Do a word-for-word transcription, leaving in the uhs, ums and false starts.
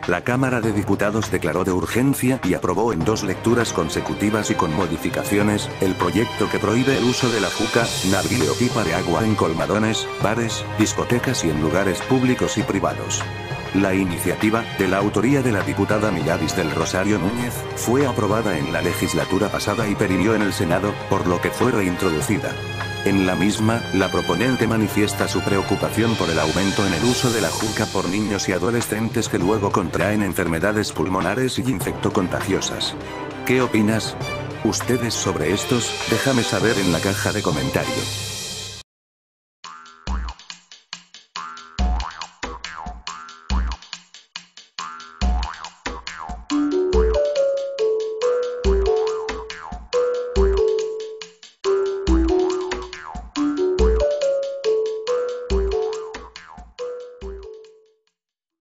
La Cámara de Diputados declaró de urgencia y aprobó en dos lecturas consecutivas y con modificaciones, el proyecto que prohíbe el uso de la juca, narguilé o pipa de agua en colmadones, bares, discotecas y en lugares públicos y privados. La iniciativa, de la autoría de la diputada Milavis del Rosario Núñez, fue aprobada en la legislatura pasada y perimió en el Senado, por lo que fue reintroducida. En la misma, la proponente manifiesta su preocupación por el aumento en el uso de la juca por niños y adolescentes que luego contraen enfermedades pulmonares y infectocontagiosas. ¿Qué opinas? ¿Ustedes sobre estos? Déjame saber en la caja de comentarios.